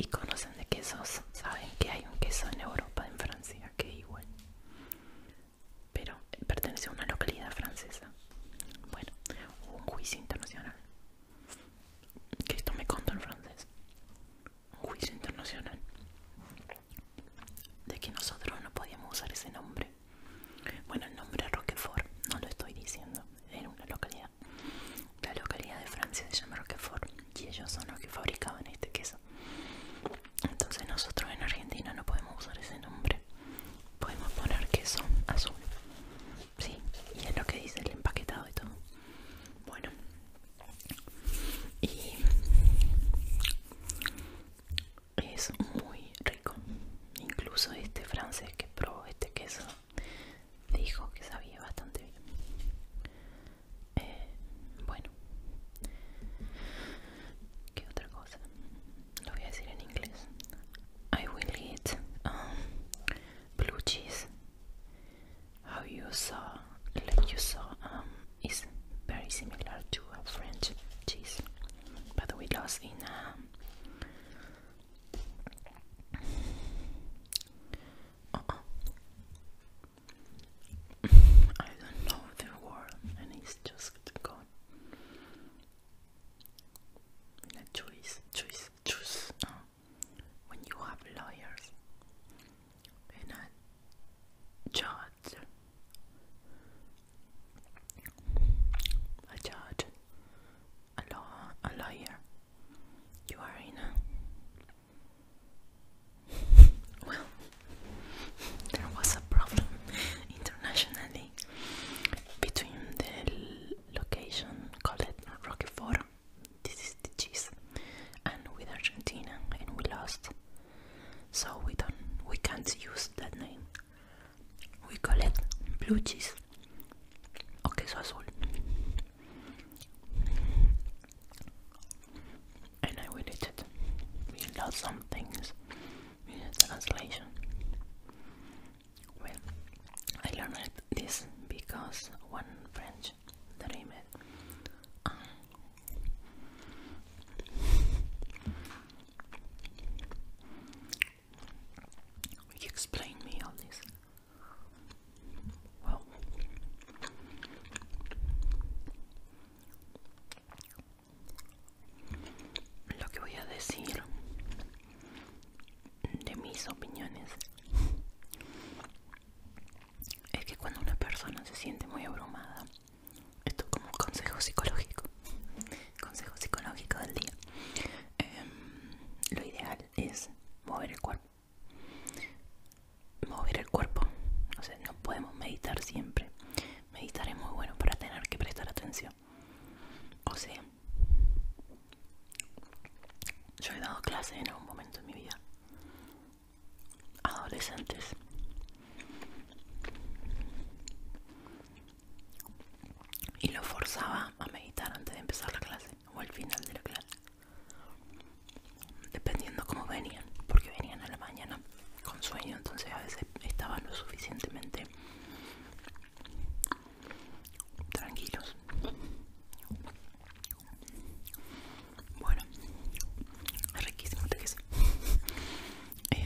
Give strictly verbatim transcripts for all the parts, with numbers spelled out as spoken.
conocen de quesos saben que hay un queso en Europa, en Francia, que es igual, pero pertenece a una localidad francesa. Bueno, hubo un juicio internacional, que esto me contó en francés, un juicio internacional de que nosotros no podíamos usar ese nombre. Bueno, el nombre Roquefort, no lo estoy diciendo, era una localidad. La localidad de Francia se llama Roquefort y ellos son los que fabricaban este queso. Entonces nosotros en Argentina no podemos usar ese nombre. Podemos poner queso azul, sí, y es lo que dice el empaquetado y todo. Bueno, y es muy rico. Incluso este francés que probó este queso dijo que sabía bastante bien. Eh, bueno, ¿qué otra cosa? Lo voy a decir en inglés. I will eat um, blue cheese. How you saw, like you saw, um, is very similar to a French cheese, but we lost in um, uh-uh. I don't know the word, and it's just gone. In a choice, choice, choose. Uh, when you have lawyers and a judge, a judge, a law, a lawyer, you are in a well. There was a problem internationally between the location called Roquefort, this is the cheese, and with Argentina, and we lost. So we don't, we can't use that name. We call it blue cheese o queso azul. And I will eat it. We lost some things in the translation. Well, I learned this because one French that I met um, he explained me all this. Well, lo que voy a decir de mis opiniones es que cuando una persona se siente muy abrumada, esto es como un consejo psicológico, consejo psicológico del día, eh, lo ideal es mover el cuerpo, mover el cuerpo, o sea, no podemos meditar siempre, meditar es muy bueno para tener que prestar atención, o sea, yo he dado clases en algún momento en mi vida a adolescentes y los forzaba a meditar antes de empezar la clase o al final de la clase, dependiendo cómo venían, porque venían a la mañana con sueño, entonces a veces estaban lo suficientemente tranquilos. Bueno, es riquísimo este queso. Eh,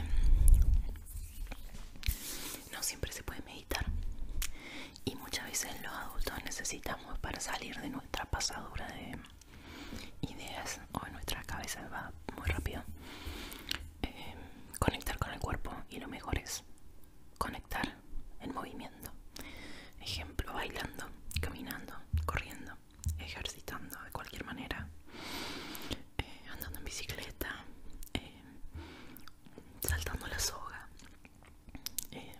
no siempre se puede meditar y muchas veces los adultos necesitamos, para salir de nuestra pasadura de ideas o en nuestra cabeza va muy rápido, eh, conectar con el cuerpo, y lo mejor es conectar en movimiento. Ejemplo, bailando, caminando, corriendo, ejercitando de cualquier manera, eh, andando en bicicleta, eh, saltando la soga. Eh,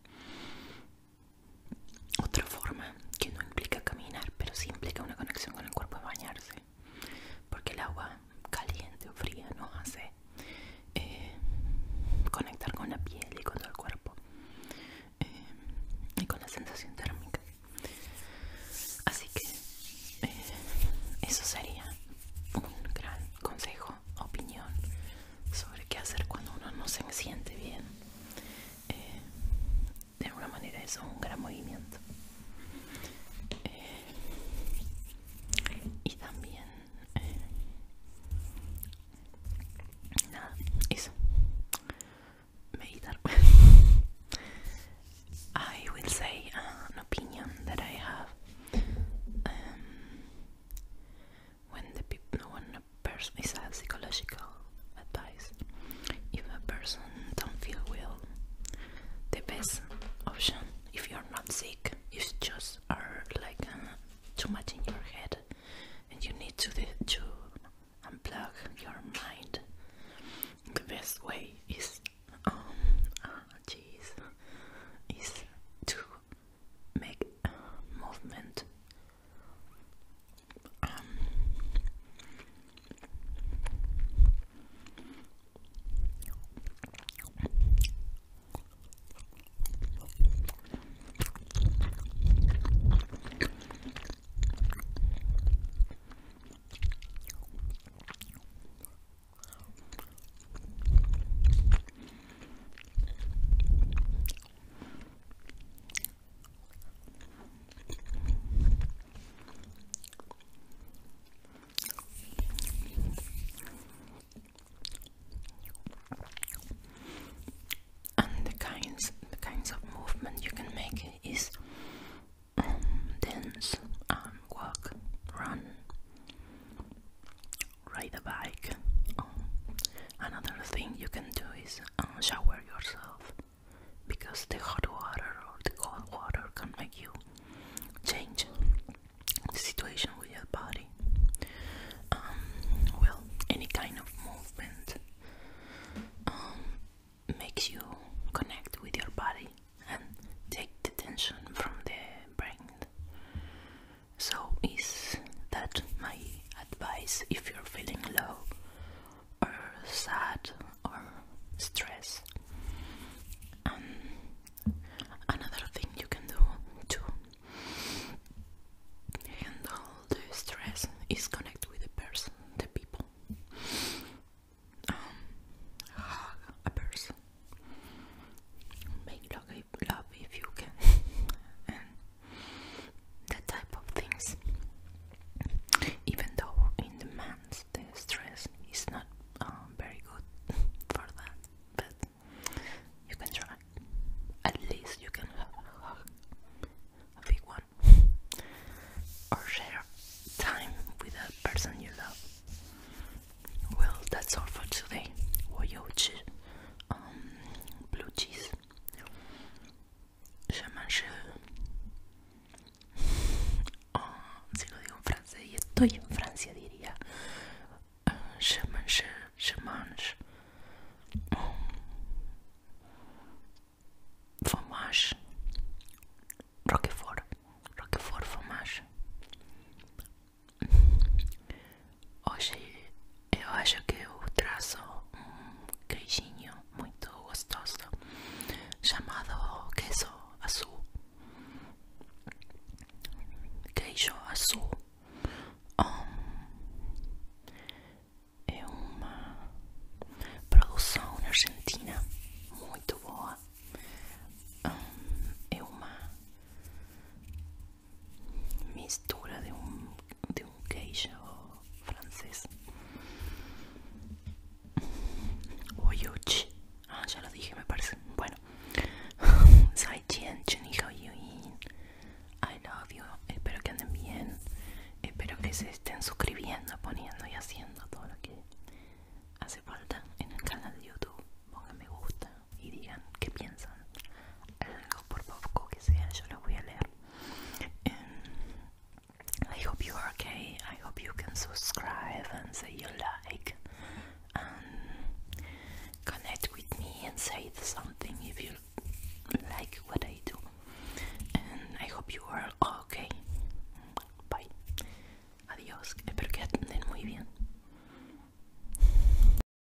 otra forma que no implica caminar, pero sí implica una conexión con el cuerpo, es bañarse, porque el agua caliente o fría nos hace eh, conectar con la piel y con todo el cuerpo, eh, y con la sensación térmica. Así que eh, eso sería un gran consejo, opinión sobre qué hacer cuando uno no se siente bien. Eh, de alguna manera eso es un gran movimiento. Eh, y también eh, nada, eso another thing you can do is uh, shower yourself, because the hot water or the cold water can make you change the situation with your body. Um, well, any kind of movement um, makes you connect with your body and take the tension from the brain. So is that my advice if you're feeling low or sad or stressed? Um, another thing you can do to handle the stress is connect with the person, the people. Um, hug a person, make love, love if you can, and that type of things. Even though in the man's the stress is not um, very good for that, but you can try. At least you can have a hug, a big one, or share time with a person you love. Well, that's all for today. 我有吃 um, blue cheese. 什么是 oh, si lo digo en francés y estoy en Francia diría uh, 什么是 je mange um, fromage Roquefort Roquefort fromage. Hoje eu acho que eu traço um queijinho muito gostoso chamado queso azul. Queijo azul um, é uma produção argentina muito boa. Um, é uma mistura de um, de um queijo francés. Oyuchi. Ah, ya lo dije, me parece. Bueno. Zaijian, Chuniho Yuin. I love you. Espero que anden bien. Espero que se estén suscribiendo, poniendo y haciendo todo lo que hace falta en el canal de YouTube. Pongan me gusta y digan qué piensan. Algo por poco que sea, yo lo voy a leer. And I hope you are okay. I hope you can subscribe and say you like and connect with me and say something if you like what I do. And I hope you are okay. Bye. Adiós. Espero que anden muy bien.